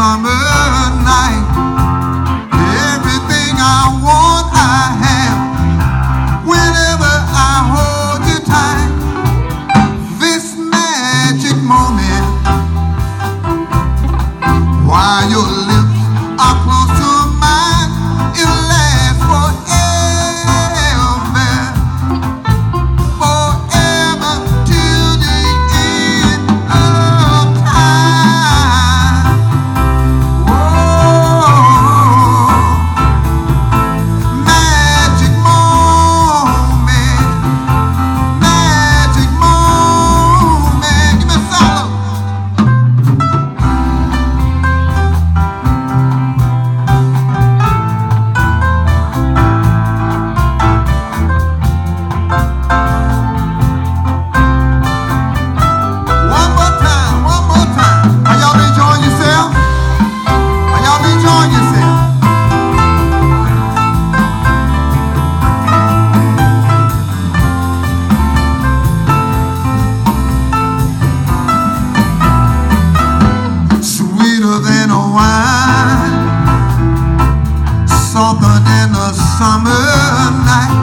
summer night. Everything I want, I have. Whenever I hold you tight, this magic moment, while your lips are close to mine, it'll last forever, forever till the end of time. Whoa, magic moment, magic moment. Give me a solo. One more time, one more time. Are y'all enjoying yourself? Are y'all enjoying yourself? Sweeter than a wine, softer than a summer night.